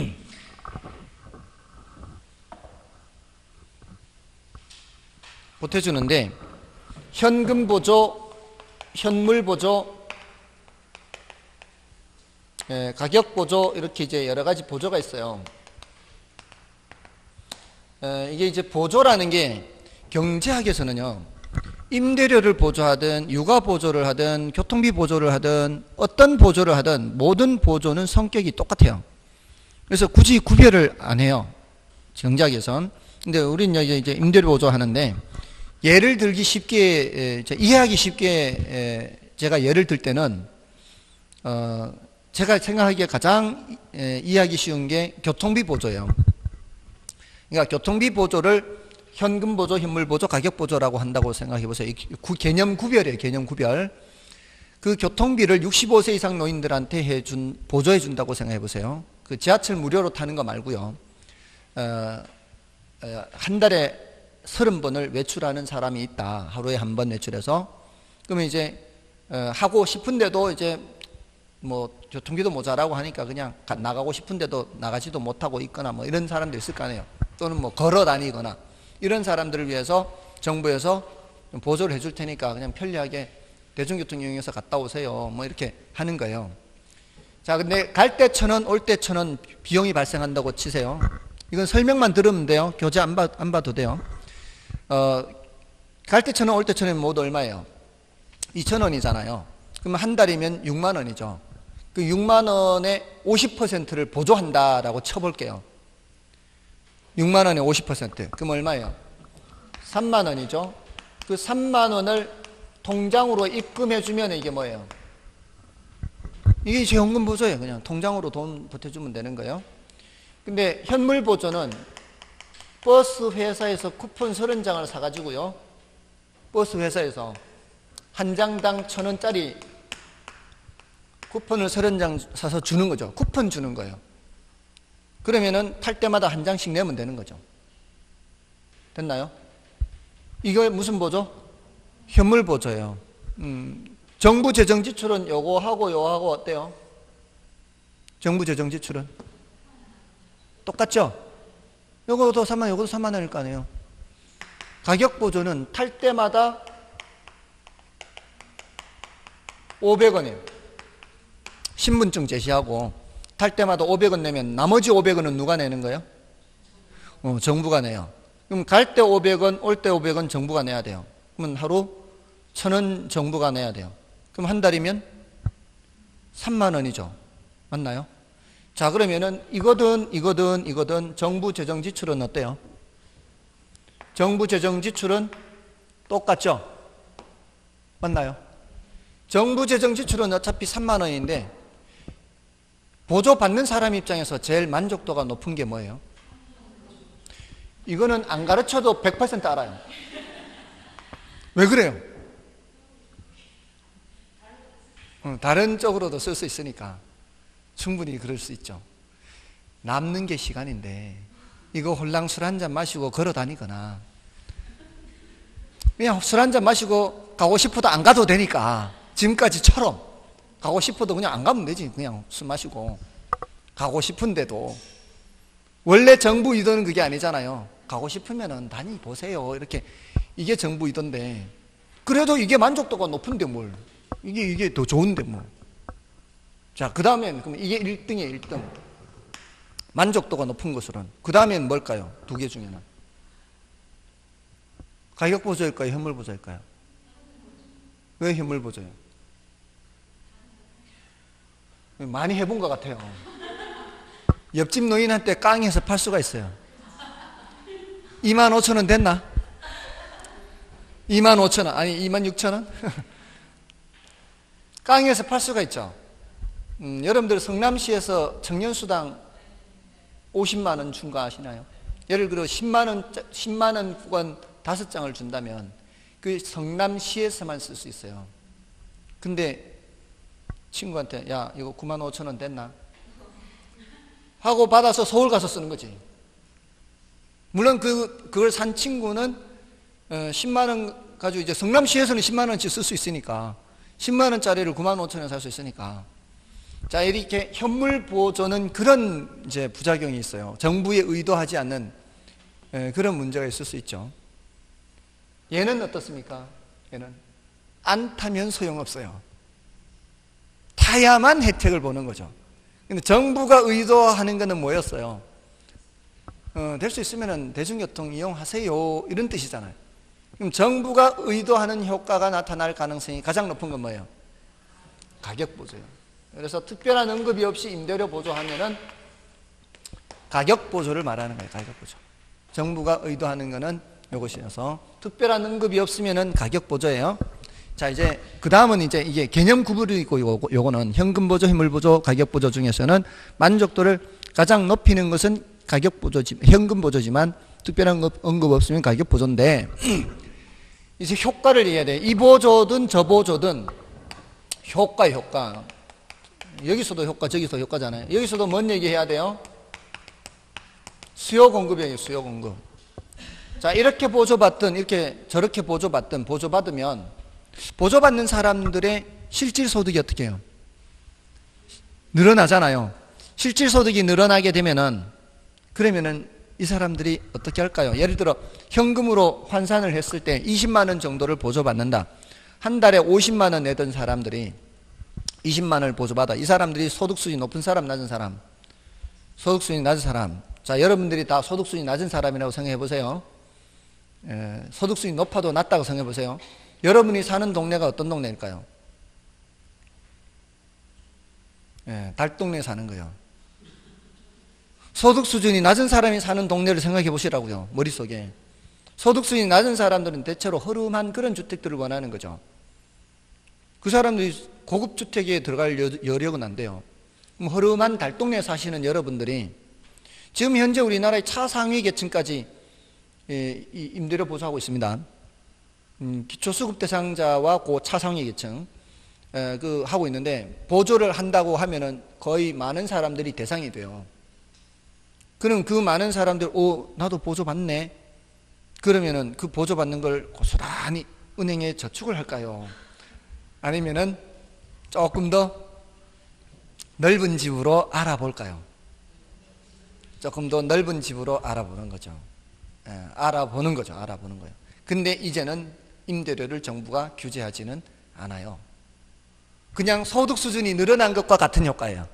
현금 보조, 현물 보조, 가격 보조 이렇게 이제 여러 가지 보조가 있어요. 이게 이제 보조라는 게 경제학에서는요, 임대료를 보조하든 육아 보조를 하든 교통비 보조를 하든 어떤 보조를 하든 모든 보조는 성격이 똑같아요. 그래서 굳이 구별을 안 해요. 경제학에선. 근데 우리는 이제 임대료 보조 하는데 예를 들기 쉽게 이해하기 쉽게 제가 예를 들 때는 제가 생각하기에 가장 이해하기 쉬운 게 교통비 보조예요. 그러니까 교통비 보조를 현금 보조, 현물 보조, 가격 보조라고 한다고 생각해 보세요. 개념 구별이에요. 개념 구별. 그 교통비를 65세 이상 노인들한테 보조해 준다고 생각해 보세요. 그 지하철 무료로 타는 거 말고요. 한 달에 30번을 외출하는 사람이 있다. 하루에 한 번 외출해서. 그러면 이제 하고 싶은데도 이제 뭐 교통비도 모자라고 하니까 그냥 나가고 싶은데도 나가지도 못하고 있거나 뭐 이런 사람도 있을 거 아니에요. 또는 뭐 걸어 다니거나 이런 사람들을 위해서 정부에서 보조를 해줄 테니까 그냥 편리하게 대중교통 이용해서 갔다 오세요. 뭐 이렇게 하는 거예요. 자, 근데 갈 때 1,000원, 올 때 1,000원 비용이 발생한다고 치세요. 이건 설명만 들으면 돼요. 교재 안 봐도 돼요. 갈 때 1,000원, 올 때 1,000원 모두 얼마예요? 2,000원이잖아요. 그럼 한 달이면 6만 원이죠. 그 6만 원의 50%를 보조한다라고 쳐볼게요. 6만 원의 50%. 그럼 얼마예요? 3만 원이죠. 그 3만 원을 통장으로 입금해주면 이게 뭐예요? 이게 제 현금 보조예요. 그냥 통장으로 돈 보태주면 되는 거예요. 근데 현물 보조는 버스 회사에서 쿠폰 30장을 사가지고요. 버스 회사에서 한 장당 1,000원짜리 쿠폰을 30장 사서 주는 거죠. 쿠폰 주는 거예요. 그러면은 탈 때마다 한 장씩 내면 되는 거죠. 됐나요? 이거 무슨 보조? 현물 보조예요. 정부 재정 지출은 요거하고 요거하고 어때요? 정부 재정 지출은 똑같죠? 요것도 3만, 요것도 3만 원일 거 아니에요. 가격 보조는 탈 때마다 500원이에요. 신분증 제시하고 탈 때마다 500원 내면 나머지 500원은 누가 내는 거예요? 정부가 내요. 그럼 갈 때 500원, 올 때 500원 정부가 내야 돼요. 그러면 하루 1,000원 정부가 내야 돼요. 그럼 한 달이면 3만 원이죠. 맞나요? 자, 그러면은 이거든 정부 재정 지출은 어때요? 정부 재정 지출은 똑같죠? 맞나요? 정부 재정 지출은 어차피 3만 원인데 보조 받는 사람 입장에서 제일 만족도가 높은 게 뭐예요? 이거는 안 가르쳐도 100% 알아요. 왜 그래요? 다른 쪽으로도 쓸 수 있으니까 충분히 그럴 수 있죠. 남는 게 시간인데 이거 홀랑 술 한잔 마시고 걸어 다니거나 그냥 술 한잔 마시고 가고 싶어도 안 가도 되니까 지금까지처럼 가고 싶어도 그냥 안 가면 되지. 그냥 술 마시고 가고 싶은데도 원래 정부 의도는 그게 아니잖아요. 가고 싶으면은 다니보세요. 이렇게 이게 정부 의도인데 그래도 이게 만족도가 높은데 뭘 이게 더 좋은데 뭐. 자, 그 다음엔 그럼 이게 1등이에요. 1등 만족도가 높은 것으로는. 그 다음엔 뭘까요? 두 개 중에는 가격 보조일까요? 현물 보조일까요? 왜 현물 보조예요? 많이 해본 것 같아요. 옆집 노인한테 깡해서 팔 수가 있어요. 25,000원 됐나? 25,000원 아니 26,000원? 깡해서 팔 수가 있죠. 여러분들 성남시에서 청년수당 50만 원 준 거 아시나요? 예를 들어 10만 원권 5장을 준다면 그 성남시에서만 쓸 수 있어요. 근데 친구한테 야 이거 95,000원 됐나? 하고 받아서 서울 가서 쓰는 거지. 물론 그걸 산 친구는 10만 원 가지고 이제 성남시에서는 10만 원치 쓸 수 있으니까 10만 원짜리를 95,000원 살 수 있으니까. 자, 이렇게 현물 보조는 그런 이제 부작용이 있어요. 정부에 의도하지 않는 그런 문제가 있을 수 있죠. 얘는 어떻습니까? 얘는 안 타면 소용없어요. 타야만 혜택을 보는 거죠. 근데 정부가 의도하는 것은 뭐였어요? 될 수 있으면 대중교통 이용하세요 이런 뜻이잖아요. 그럼 정부가 의도하는 효과가 나타날 가능성이 가장 높은 건 뭐예요? 가격 보조예요. 그래서 특별한 언급이 없이 임대료 보조하면은 가격 보조를 말하는 거예요. 가격 보조. 정부가 의도하는 거는 이것이어서 특별한 언급이 없으면은 가격 보조예요. 자, 이제 그 다음은 이제 이게 개념 구분이 있고 요거는 현금 보조, 현물 보조, 가격 보조 중에서는 만족도를 가장 높이는 것은 가격 보조지, 현금 보조지만 특별한 언급 없으면 가격 보조인데 이제 효과를 이해해야 돼. 이 보조든 저 보조든 효과. 여기서도 효과, 저기서 효과잖아요. 여기서도 뭔 얘기해야 돼요? 수요 공급이에요. 수요 공급. 자, 이렇게 보조받든 이렇게 저렇게 보조받으면 보조받는 사람들의 실질소득이 어떻게 해요? 늘어나잖아요. 실질소득이 늘어나게 되면은 그러면은 이 사람들이 어떻게 할까요? 예를 들어 현금으로 환산을 했을 때 20만 원 정도를 보조받는다. 한 달에 50만 원 내던 사람들이 20만 원을 보조받아. 이 사람들이 소득수준이 높은 사람, 낮은 사람? 소득수준이 낮은 사람. 자, 여러분들이 다 소득수준이 낮은 사람이라고 생각해 보세요. 소득 수준이 높아도 낮다고 생각해 보세요. 여러분이 사는 동네가 어떤 동네일까요? 달동네에 사는 거예요. 소득 수준이 낮은 사람이 사는 동네를 생각해 보시라고요. 머릿속에. 소득 수준이 낮은 사람들은 대체로 허름한 그런 주택들을 원하는 거죠. 그 사람들이 고급 주택에 들어갈 여력은 안 돼요. 허름한 달동네에 사시는 여러분들이 지금 현재 우리나라의 차상위 계층까지 임대료 보조하고 있습니다. 기초수급 대상자와 그 차상위 계층 하고 있는데, 보조를 한다고 하면은 거의 많은 사람들이 대상이 돼요. 그럼 그 많은 사람들, 나도 보조 받네. 그러면은 그 보조 받는 걸 고스란히 은행에 저축을 할까요? 아니면은 조금 더 넓은 집으로 알아볼까요? 조금 더 넓은 집으로 알아보는 거죠. 알아보는 거죠. 알아보는 거예요. 근데 이제는 임대료를 정부가 규제하지는 않아요. 그냥 소득 수준이 늘어난 것과 같은 효과예요.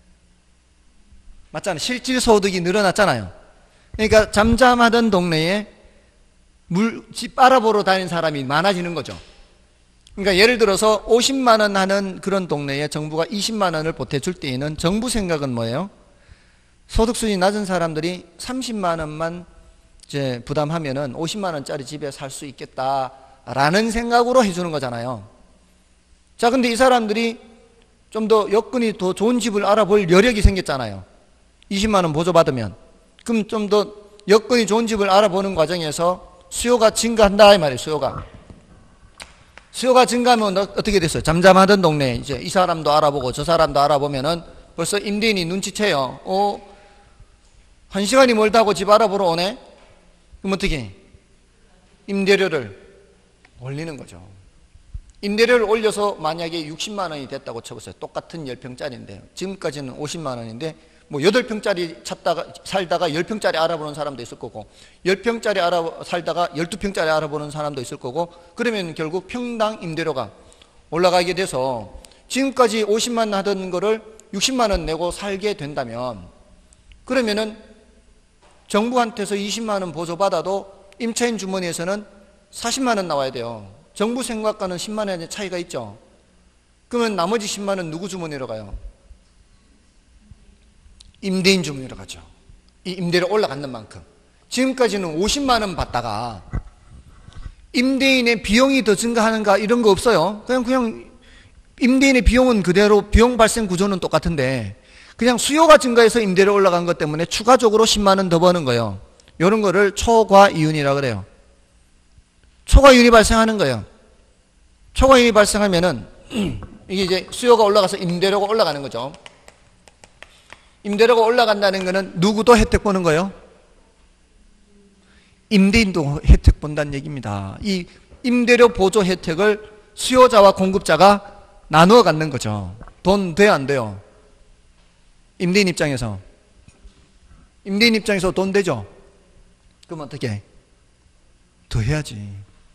맞잖아요. 실질 소득이 늘어났잖아요. 그러니까 잠잠하던 동네에 집 알아보러 다니는 사람이 많아지는 거죠. 그러니까 예를 들어서 50만 원 하는 그런 동네에 정부가 20만 원을 보태줄 때에는 정부 생각은 뭐예요? 소득 수준이 낮은 사람들이 30만 원만 이제 부담하면은 50만 원짜리 집에 살 수 있겠다라는 생각으로 해주는 거잖아요. 자, 근데 이 사람들이 좀 더 여건이 더 좋은 집을 알아볼 여력이 생겼잖아요. 20만 원 보조받으면. 그럼 좀 더 여건이 좋은 집을 알아보는 과정에서 수요가 증가한다 이 말이에요. 수요가 증가하면 어떻게 됐어요? 잠잠하던 동네 이제 이 사람도 알아보고 저 사람도 알아보면은 벌써 임대인이 눈치채요. 1시간이 멀다고 집 알아보러 오네? 그럼 어떻게? 임대료를 올리는 거죠. 임대료를 올려서 만약에 60만 원이 됐다고 쳐보세요. 똑같은 10평짜리인데 지금까지는 50만 원인데 뭐 8평짜리 살다가 10평짜리 알아보는 사람도 있을 거고 10평짜리 살다가 12평짜리 알아보는 사람도 있을 거고, 그러면 결국 평당 임대료가 올라가게 돼서 지금까지 50만 원 하던 거를 60만 원 내고 살게 된다면, 그러면은 정부한테서 20만 원 보조받아도 임차인 주머니에서는 40만 원 나와야 돼요. 정부 생각과는 10만 원의 차이가 있죠. 그러면 나머지 10만 원 누구 주머니로 가요? 임대인 주머니로 가죠. 이 임대료 올라가는 만큼. 지금까지는 50만 원 받다가 임대인의 비용이 더 증가하는가 이런 거 없어요. 그냥 임대인의 비용은 그대로, 비용 발생 구조는 똑같은데 그냥 수요가 증가해서 임대료 올라간 것 때문에 추가적으로 10만 원 더 버는 거예요. 이런 거를 초과이윤이라고 그래요. 초과이윤이 발생하는 거예요. 초과이윤이 발생하면은 이게 이제 수요가 올라가서 임대료가 올라가는 거죠. 임대료가 올라간다는 거는 누구도 혜택 보는 거예요? 임대인도 혜택 본다는 얘기입니다. 이 임대료 보조 혜택을 수요자와 공급자가 나누어 갖는 거죠. 돈 돼요, 안 돼요? 임대인 입장에서 돈 되죠? 그럼 어떻게 해? 더 해야지.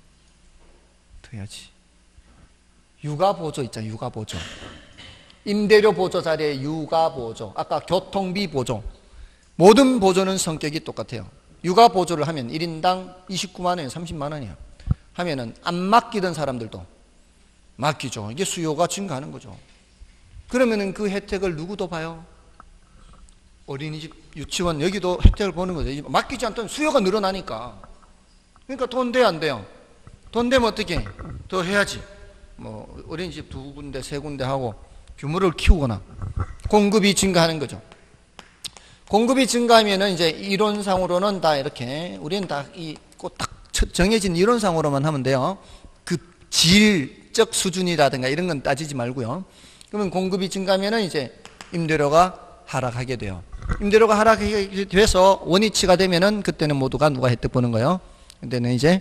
육아보조 있잖아요. 육아보조. 임대료 보조 자리에 육아보조, 아까 교통비 보조, 모든 보조는 성격이 똑같아요. 육아보조를 하면 1인당 29만 원이에요. 30만 원이에요. 하면은 안 맡기던 사람들도 맡기죠. 이게 수요가 증가하는 거죠. 그러면은 그 혜택을 누구도 봐요? 어린이집, 유치원, 여기도 혜택을 보는 거죠. 맡기지 않던 수요가 늘어나니까. 그러니까 돈 돼요, 안 돼요? 돈 되면 어떻게 해? 더 해야지. 뭐 어린이집 2군데, 3군데 하고 규모를 키우거나 공급이 증가하는 거죠. 공급이 증가하면은 이제 이론상으로는 다 이렇게 우리는 다 딱 정해진 이론상으로만 하면 돼요. 그 질적 수준이라든가 이런 건 따지지 말고요. 그러면 공급이 증가하면은 이제 임대료가 하락하게 돼요. 임대료가 하락하게 돼서 원위치가 되면은 그때는 모두가 누가 혜택 보는 거예요? 그때는 이제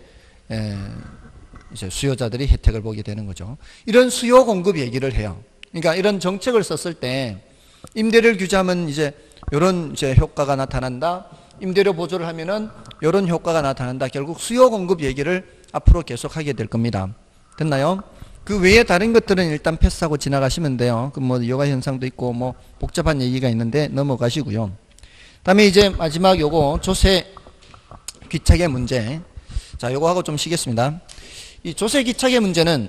수요자들이 혜택을 보게 되는 거죠. 이런 수요 공급 얘기를 해요. 그러니까 이런 정책을 썼을 때 임대료를 규제하면 이제 이런 이제 효과가 나타난다. 임대료 보조를 하면은 이런 효과가 나타난다. 결국 수요 공급 얘기를 앞으로 계속하게 될 겁니다. 됐나요? 그 외에 다른 것들은 일단 패스하고 지나가시면 돼요. 그 뭐 여가 현상도 있고 뭐 복잡한 얘기가 있는데 넘어가시고요. 다음에 이제 마지막 요거 조세 귀착의 문제. 자, 요거 하고 좀 쉬겠습니다. 이 조세기착의 문제는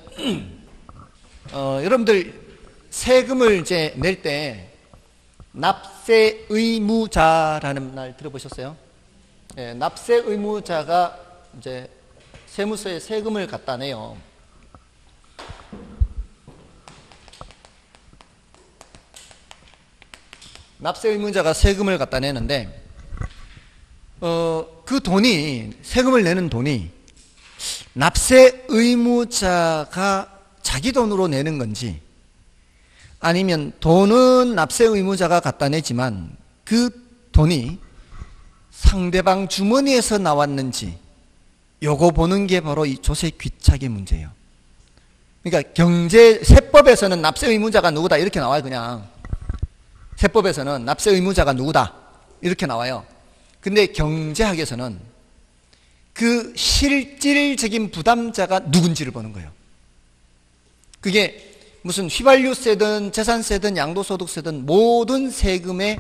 여러분들 세금을 이제 낼 때 납세 의무자라는 말 들어보셨어요? 예, 납세 의무자가 이제 세무서에 세금을 갖다 내요. 납세 의무자가 세금을 갖다 내는데 그 돈이, 세금을 내는 돈이 납세 의무자가 자기 돈으로 내는 건지, 아니면 돈은 납세 의무자가 갖다 내지만 그 돈이 상대방 주머니에서 나왔는지, 요거 보는 게 바로 이 조세 귀착의 문제예요. 그러니까 세법에서는 납세 의무자가 누구다 이렇게 나와요. 그냥 세법에서는 납세 의무자가 누구다 이렇게 나와요. 근데 경제학에서는 그 실질적인 부담자가 누군지를 보는 거예요. 그게 무슨 휘발유세든 재산세든 양도소득세든 모든 세금의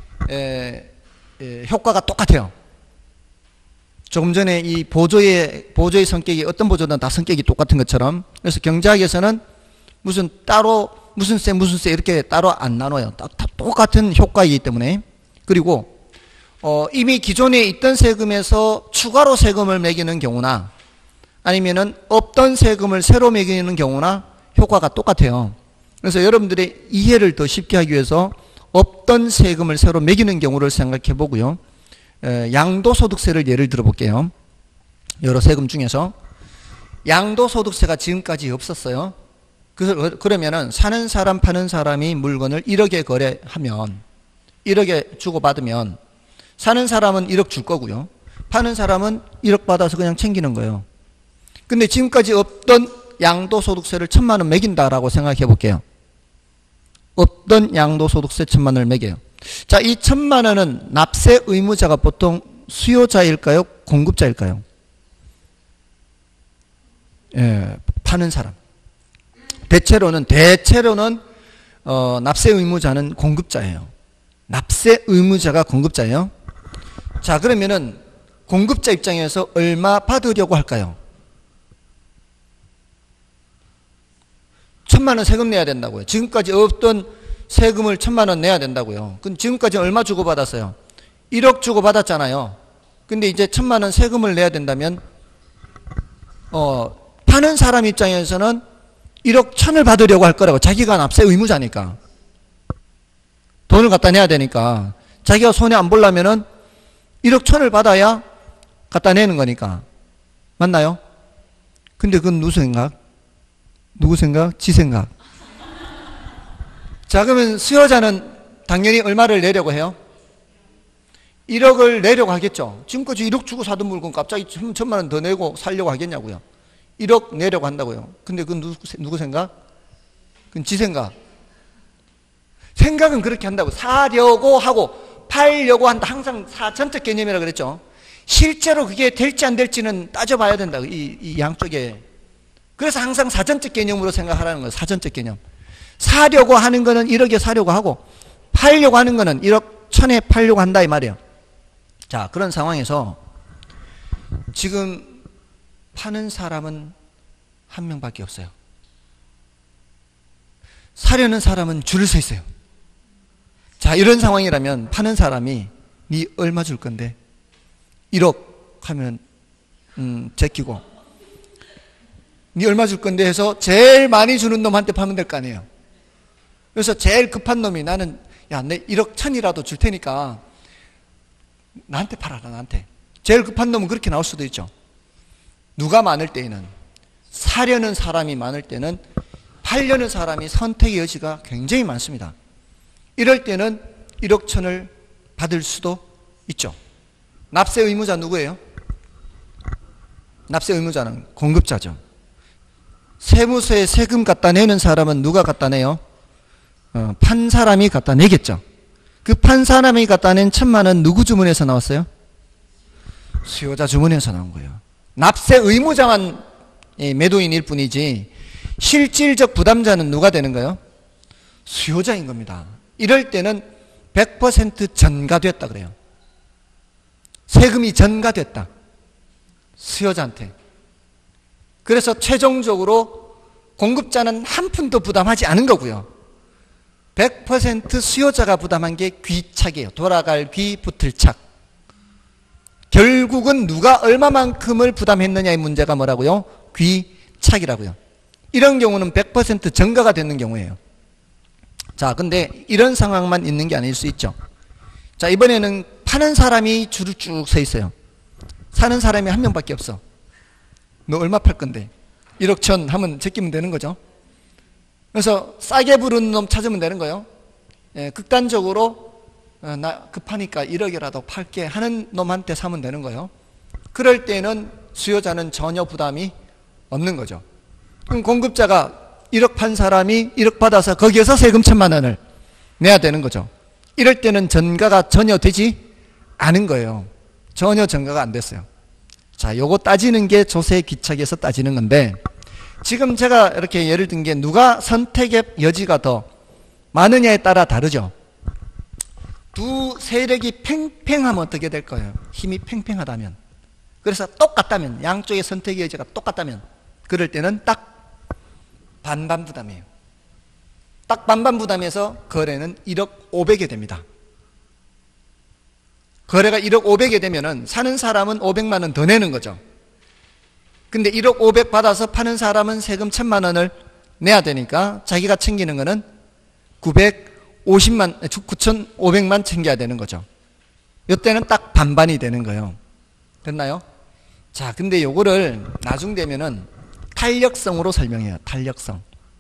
효과가 똑같아요. 조금 전에 이 보조의 성격이, 어떤 보조든 다 성격이 똑같은 것처럼, 그래서 경제학에서는 무슨 세 이렇게 따로 안 나눠요. 다 똑같은 효과이기 때문에. 그리고 이미 기존에 있던 세금에서 추가로 세금을 매기는 경우나 아니면은 없던 세금을 새로 매기는 경우나 효과가 똑같아요. 그래서 여러분들의 이해를 더 쉽게 하기 위해서 없던 세금을 새로 매기는 경우를 생각해 보고요. 양도소득세를 예를 들어 볼게요. 여러 세금 중에서 양도소득세가 지금까지 없었어요. 그러면은 사는 사람 파는 사람이 물건을 1억에 거래하면 1억에 주고받으면 사는 사람은 1억 줄 거고요. 파는 사람은 1억 받아서 그냥 챙기는 거예요. 근데 지금까지 없던 양도소득세를 1,000만 원 매긴다라고 생각해 볼게요. 없던 양도소득세 1,000만 원을 매겨요. 자, 이 1,000만 원은 납세 의무자가 보통 수요자일까요? 공급자일까요? 예, 파는 사람. 대체로는 납세 의무자는 공급자예요. 납세 의무자가 공급자예요. 자, 그러면은 공급자 입장에서 얼마 받으려고 할까요? 1,000만 원 세금 내야 된다고요. 지금까지 없던 세금을 1,000만 원 내야 된다고요. 그럼 지금까지 얼마 주고 받았어요? 1억 주고 받았잖아요. 근데 이제 1,000만 원 세금을 내야 된다면 파는 사람 입장에서는 1억 1,000을 받으려고 할 거라고. 자기가 납세 의무자니까. 돈을 갖다 내야 되니까. 자기가 손해 안 보려면은 1억 1,000을 받아야 갖다 내는 거니까. 맞나요? 근데 그건 누구 생각? 누구 생각? 지 생각. 자, 그러면 수요자는 당연히 얼마를 내려고 해요? 1억을 내려고 하겠죠. 지금까지 1억 주고 사던 물건 갑자기 1,000만 원 더 내고 살려고 하겠냐고요. 1억 내려고 한다고요. 근데 그건 누구 생각? 그건 지 생각. 생각은 그렇게 한다고. 사려고 하고 팔려고 한다. 항상 사전적 개념이라고 그랬죠. 실제로 그게 될지 안 될지는 따져봐야 된다고. 이 양쪽에. 그래서 항상 사전적 개념으로 생각하라는 거예요. 사전적 개념. 사려고 하는 거는 1억에 사려고 하고 팔려고 하는 거는 1억 1,000에 팔려고 한다 이 말이에요. 자, 그런 상황에서 지금 파는 사람은 한 명밖에 없어요. 사려는 사람은 줄을 서 있어요. 자, 이런 상황이라면 파는 사람이 니 얼마 줄 건데 1억 하면 제끼고 니 얼마 줄 건데 해서 제일 많이 주는 놈한테 파면 될 거 아니에요. 그래서 제일 급한 놈이 나는 야, 내 1억 1,000이라도 줄 테니까 나한테 팔아라. 나한테. 제일 급한 놈은 그렇게 나올 수도 있죠. 누가 많을 때에는, 사려는 사람이 많을 때는 팔려는 사람이 선택의 여지가 굉장히 많습니다. 이럴 때는 1억 1,000을 받을 수도 있죠. 납세 의무자 누구예요? 납세 의무자는 공급자죠. 세무서에 세금 갖다 내는 사람은 누가 갖다 내요? 판 사람이 갖다 내겠죠. 그 판 사람이 갖다 낸 1,000만 원 누구 주머니에서 나왔어요? 수요자 주머니에서 나온 거예요. 납세 의무자만 매도인일 뿐이지 실질적 부담자는 누가 되는 거예요? 수요자인 겁니다. 이럴 때는 100% 전가됐다 그래요. 세금이 전가됐다. 수요자한테. 그래서 최종적으로 공급자는 한 푼도 부담하지 않은 거고요. 100% 수요자가 부담한 게 귀착이에요. 돌아갈 귀 붙을 착. 결국은 누가 얼마만큼을 부담했느냐의 문제가 뭐라고요? 귀착이라고요. 이런 경우는 100% 전가가 되는 경우예요. 자, 근데 이런 상황만 있는 게 아닐 수 있죠. 자, 이번에는 파는 사람이 줄을 쭉 서 있어요. 사는 사람이 한 명밖에 없어. 너 얼마 팔 건데? 1억 천 하면 제끼면 되는 거죠. 그래서 싸게 부르는 놈 찾으면 되는 거예요. 예, 극단적으로 나 급하니까 1억이라도 팔게 하는 놈한테 사면 되는 거예요. 그럴 때는 수요자는 전혀 부담이 없는 거죠. 그럼 공급자가 1억 판 사람이 1억 받아서 거기에서 세금 1,000만 원을 내야 되는 거죠. 이럴 때는 전가가 전혀 되지 않은 거예요. 전혀 전가가 안 됐어요. 자, 요거 따지는 게 조세 귀착에서 따지는 건데, 지금 제가 이렇게 예를 든 게 누가 선택의 여지가 더 많으냐에 따라 다르죠. 두 세력이 팽팽하면 어떻게 될 거예요? 힘이 팽팽하다면. 그래서 똑같다면, 양쪽의 선택의 여지가 똑같다면, 그럴 때는 딱 반반 부담이에요. 딱 반반 부담해서 거래는 1억 500이 됩니다. 거래가 1억 500이 되면은 사는 사람은 500만 원 더 내는 거죠. 근데 1억 500 받아서 파는 사람은 세금 1,000만 원을 내야 되니까 자기가 챙기는 거는 9,500만 챙겨야 되는 거죠. 이때는 딱 반반이 되는 거예요. 됐나요? 자, 근데 요거를 나중 되면은 탄력성으로 설명해요. 탄력성.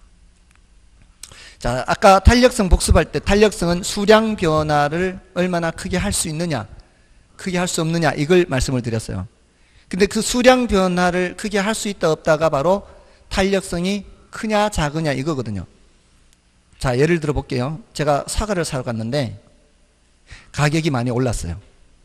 자, 아까 탄력성 복습할 때 탄력성은 수량 변화를 얼마나 크게 할 수 있느냐, 크게 할 수 없느냐, 이걸 말씀을 드렸어요. 근데 그 수량 변화를 크게 할 수 있다 없다가 바로 탄력성이 크냐 작으냐 이거거든요. 자, 예를 들어 볼게요. 제가 사과를 사러 갔는데 가격이 많이 올랐어요.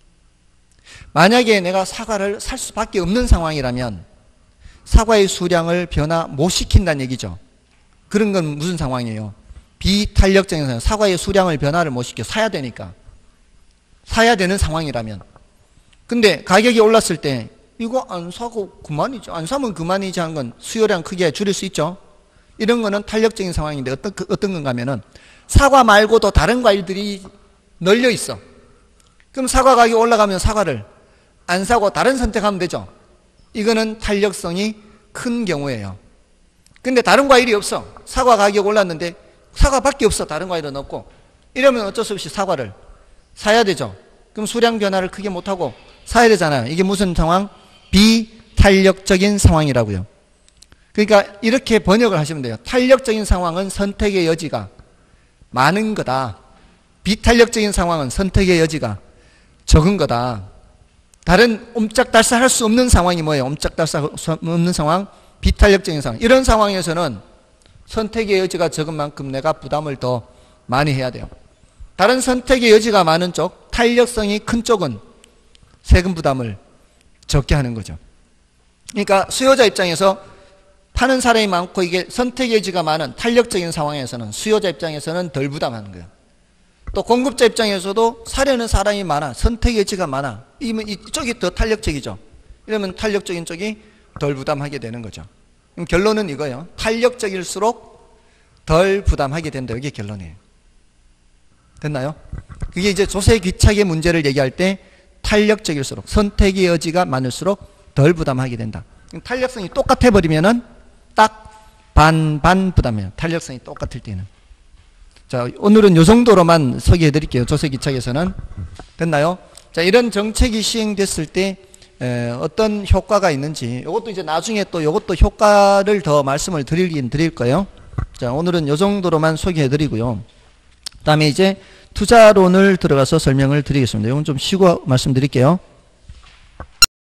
만약에 내가 사과를 살 수밖에 없는 상황이라면 사과의 수량을 변화 못 시킨다는 얘기죠. 그런 건 무슨 상황이에요? 비탄력적인 상황. 사과의 수량을 변화를 못 시켜. 사야 되니까. 사야 되는 상황이라면. 근데 가격이 올랐을 때 이거 안 사고 그만이죠. 안 사면 그만이지 하는 건 수요량 크게 줄일 수 있죠. 이런 거는 탄력적인 상황인데 어떤 건가 하면은 사과 말고도 다른 과일들이 널려 있어. 그럼 사과 가격이 올라가면 사과를 안 사고 다른 선택하면 되죠. 이거는 탄력성이 큰 경우예요. 근데 다른 과일이 없어. 사과 가격 올랐는데 사과밖에 없어. 다른 과일은 없고. 이러면 어쩔 수 없이 사과를 사야 되죠. 그럼 수량 변화를 크게 못하고 사야 되잖아요. 이게 무슨 상황? 비탄력적인 상황이라고요. 그러니까 이렇게 번역을 하시면 돼요. 탄력적인 상황은 선택의 여지가 많은 거다. 비탄력적인 상황은 선택의 여지가 적은 거다. 다른 옴짝달싹 할 수 없는 상황이 뭐예요? 옴짝달싹 할 수 없는 상황, 비탄력적인 상황. 이런 상황에서는 선택의 여지가 적은 만큼 내가 부담을 더 많이 해야 돼요. 다른 선택의 여지가 많은 쪽, 탄력성이 큰 쪽은 세금 부담을 적게 하는 거죠. 그러니까 수요자 입장에서 파는 사람이 많고 이게 선택의 여지가 많은 탄력적인 상황에서는 수요자 입장에서는 덜 부담하는 거예요. 또 공급자 입장에서도 사려는 사람이 많아, 선택의 여지가 많아. 이쪽이 더 탄력적이죠. 이러면 탄력적인 쪽이 덜 부담하게 되는 거죠. 그럼 결론은 이거예요. 탄력적일수록 덜 부담하게 된다. 이게 결론이에요. 됐나요? 그게 이제 조세 귀착의 문제를 얘기할 때 탄력적일수록, 선택의 여지가 많을수록 덜 부담하게 된다. 탄력성이 똑같아 버리면은 딱 반반 부담해요. 탄력성이 똑같을 때는. 자, 오늘은 이 정도로만 소개해 드릴게요. 조세 귀착에서는. 됐나요? 자, 이런 정책이 시행됐을 때 어떤 효과가 있는지, 이것도 이제 나중에 또 이것도 효과를 더 말씀을 드릴 거예요. 자, 오늘은 이 정도로만 소개해 드리고요. 그 다음에 이제 투자론을 들어가서 설명을 드리겠습니다. 이건 좀 쉬고 말씀드릴게요.